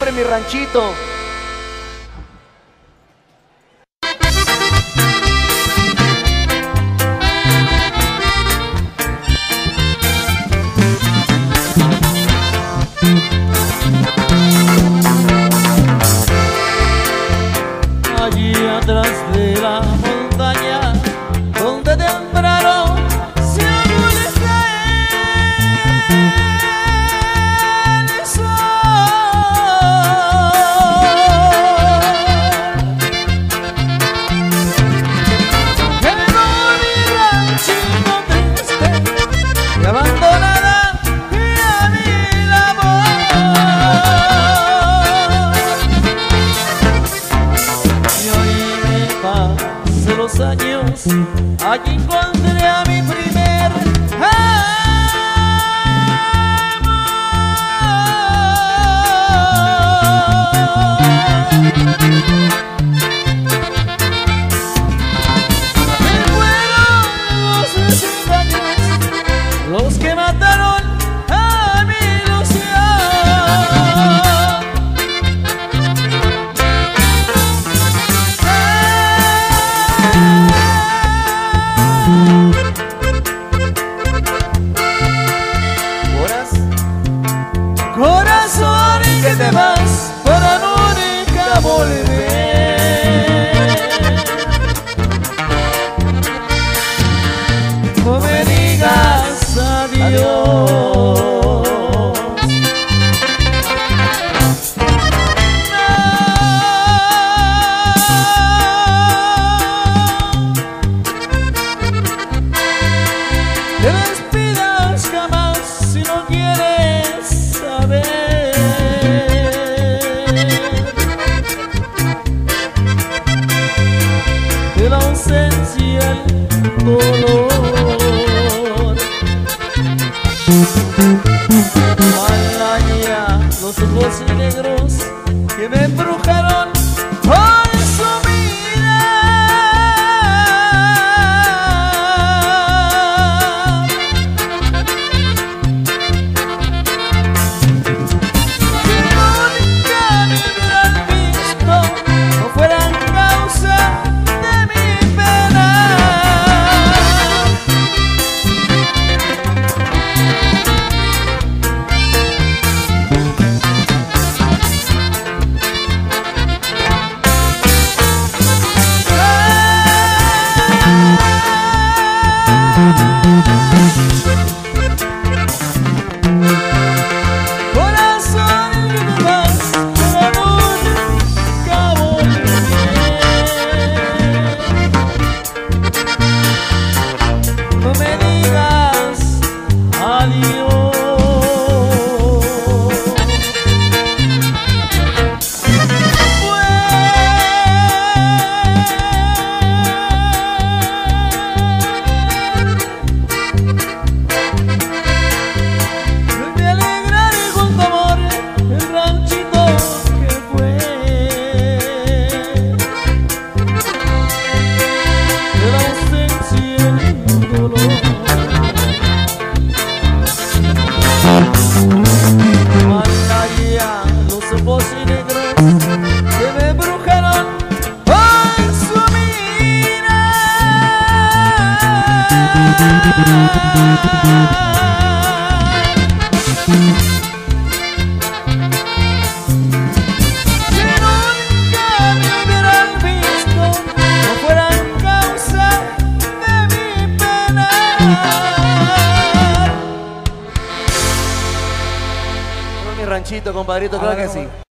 siempre mi ranchito. Allí atrás de la montaña, donde temprano se amanece el sol. Quedó mi ranchito triste y abandonada y a mi labor. Hace los años, allí encontré a mi primer fueron los 60 años los que mataron a mi ilusión. Corazón, que te vas para nunca volver. No me digas adiós. No te despidas jamás si no quieres saber de la ausencia, el dolor. Malaya, los ojos negros que me embrujaron con su Mi ranchito, compadrito, claro que sí.